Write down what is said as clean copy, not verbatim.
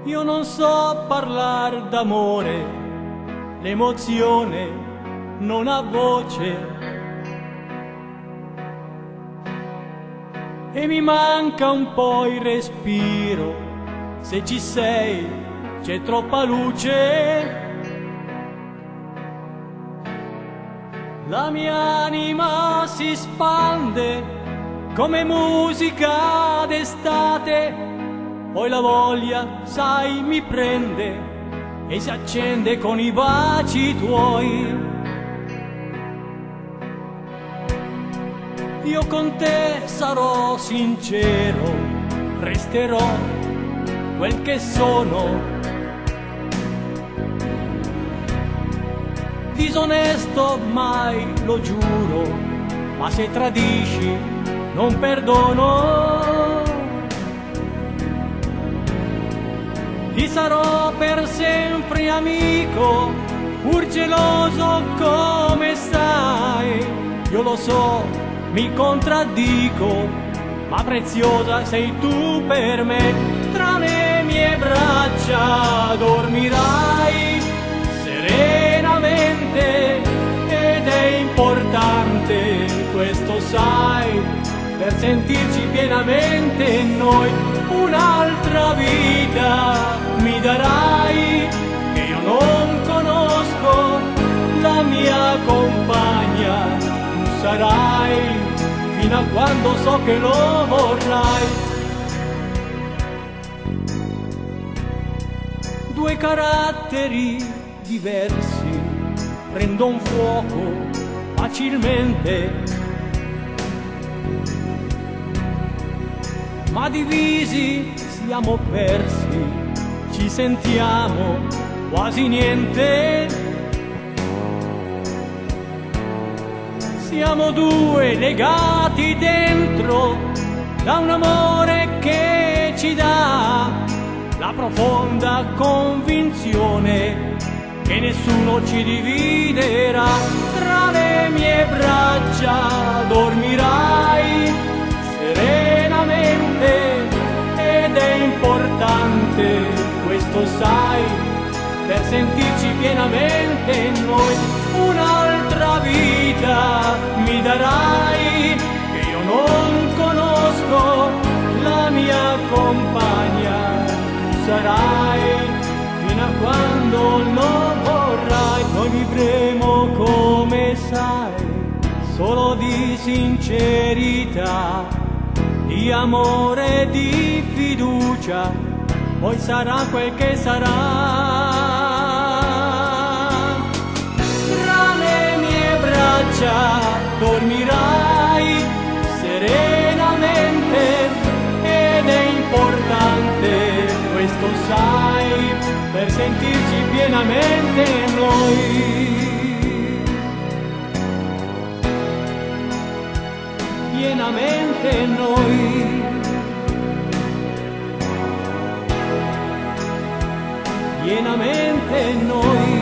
Io non so parlare d'amore, l'emozione non ha voce e mi manca un po' il respiro. Se ci sei c'è troppa luce. La mia anima si spande come musica d'estate. Poi la voglia, sai, mi prende e si accende con i baci tuoi. Io con te sarò sincero, resterò quel che sono. Disonesto mai, lo giuro, ma se tradisci non perdono. Ti sarò per sempre amico, pur geloso come sai. Io lo so, mi contraddico, ma preziosa sei tu per me. Tra le mie braccia dormirai serenamente ed è importante, questo sai, per sentirci pienamente noi. Un'altra vita mi darai che io non conosco, la mia compagna tu sarai fino a quando so che lo vorrai. Due caratteri diversi prendono fuoco facilmente, ma divisi siamo persi, ci sentiamo quasi niente. Siamo due legati dentro da un amore che ci dà la profonda convinzione che nessuno ci dividerà. Tra le mie braccia dormirai serenamente ed è importante, questo sai, per sentirci pienamente noi. Un'altra vita mi darai che io non conosco, la mia compagna tu sarai fino a quando lo vorrai. Noi vivremo come sai, solo di sincerità, di amore e di fiducia, poi sarà quel che sarà. Tra le mie braccia dormirai serenamente ed è importante, questo sai, per sentirci pienamente noi. Pienamente noi, pienamente noi.